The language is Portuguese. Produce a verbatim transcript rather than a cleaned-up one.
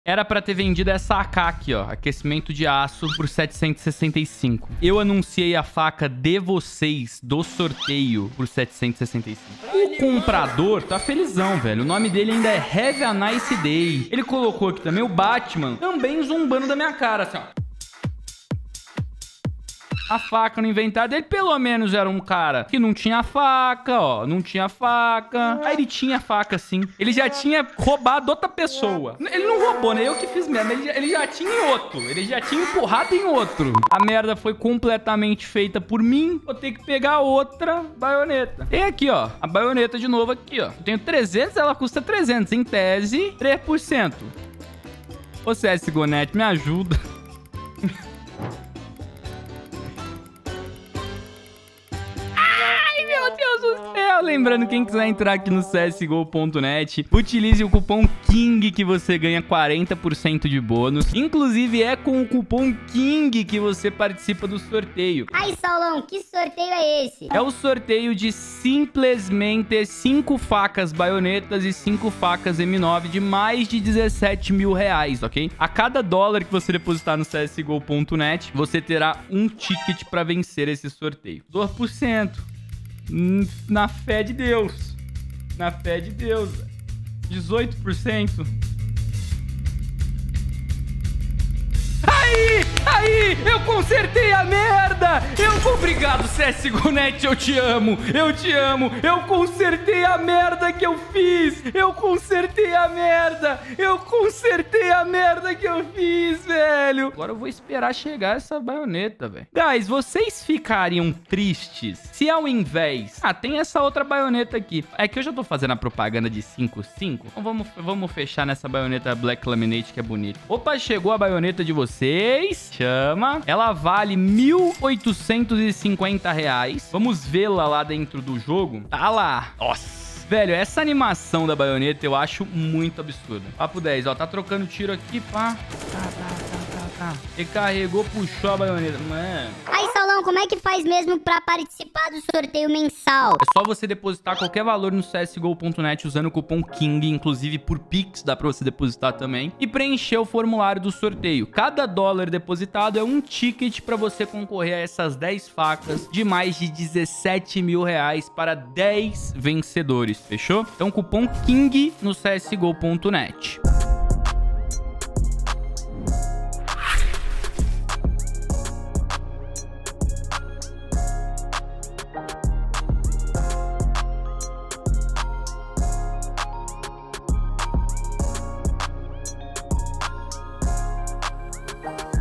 Era pra ter vendido essa A K aqui, ó. Aquecimento de aço por setecentos e sessenta e cinco. Eu anunciei a faca de vocês do sorteio por setecentos e sessenta e cinco. O comprador tá felizão, velho. O nome dele ainda é Have a Nice Day. Ele colocou aqui também o Batman, também zombando da minha cara, assim, ó. A faca no inventário dele, pelo menos era um cara que não tinha faca, ó. Não tinha faca. Aí ele tinha faca, sim. Ele já tinha roubado outra pessoa. Ele não roubou, né? Eu que fiz mesmo. Ele já, ele já tinha em outro. Ele já tinha empurrado em outro. A merda foi completamente feita por mim. Vou ter que pegar outra baioneta. Tem aqui, ó. A baioneta de novo aqui, ó. Eu tenho trezentos, ela custa trezentos. Em tese, três por cento. Ô, C S G O ponto net, me ajuda. Meu Deus do céu! Lembrando, quem quiser entrar aqui no C S G O ponto net, utilize o cupom KING que você ganha quarenta por cento de bônus. Inclusive, é com o cupom KING que você participa do sorteio. Ai, Saulão, que sorteio é esse? É o sorteio de simplesmente cinco facas baionetas e cinco facas M nove de mais de dezessete mil reais, ok? A cada dólar que você depositar no C S G O ponto net, você terá um ticket para vencer esse sorteio. dois por cento. Na fé de Deus. Na fé de Deus. dezoito por cento. Aí! Aí! Eu consertei a merda! Eu... Obrigado, C S G O ponto net. Eu te amo! Eu te amo! Eu consertei a merda que eu fiz! Eu consertei a merda! Eu consertei a merda que eu fiz, velho! Agora eu vou esperar chegar essa baioneta, velho. Guys, vocês ficariam tristes se ao invés... Ah, tem essa outra baioneta aqui. É que eu já tô fazendo a propaganda de cinco cinco. Então vamos, vamos fechar nessa baioneta Black Laminate que é bonita. Opa, chegou a baioneta de vocês. Chama. Ela vale mil oitocentos e cinquenta reais. Vamos vê-la lá dentro do jogo. Tá lá. Nossa. Velho, essa animação da baioneta eu acho muito absurda. Papo dez, ó. Tá trocando tiro aqui, pá. Tá, tá, tá, tá, tá. Recarregou, puxou a baioneta. Mano. Ai, Saulão, como é que faz mesmo pra participar do sorteio mensal? É só você depositar qualquer valor no C S G O ponto net usando o cupom KING, inclusive por Pix, dá pra você depositar também, e preencher o formulário do sorteio. Cada dólar depositado é um ticket pra você concorrer a essas dez facas de mais de dezessete mil reais para dez vencedores, fechou? Então, cupom KING no C S G O ponto net. Bye.